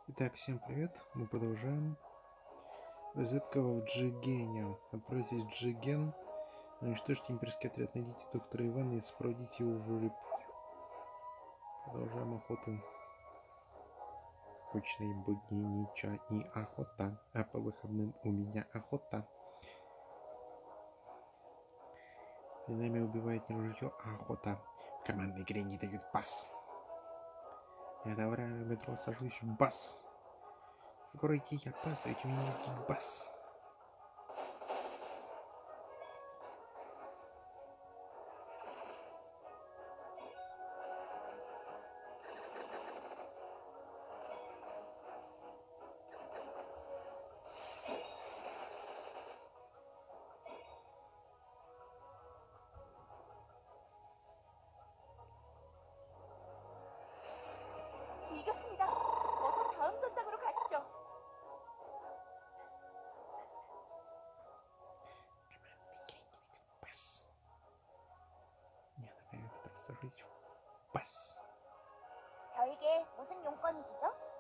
Итак, всем привет. Мы продолжаем. Разведка в Джигене. Отправьтесь в Джиген, уничтожьте имперский отряд, найдите доктора Ивана и сопроводите его в Рип. Продолжаем охоту. Скучные будни, ничего не охота, а по выходным у меня охота. Время убивает не ружье, а охота. В командной игре не дают пас. Я в метро сажусь в бас. В городе я пас, ведь у меня есть гигбас. 이겼습니다. 어서 다음 전장으로 가시죠. Пас. Я в метро сажусь в бас. 저에게 무슨 용건이시죠?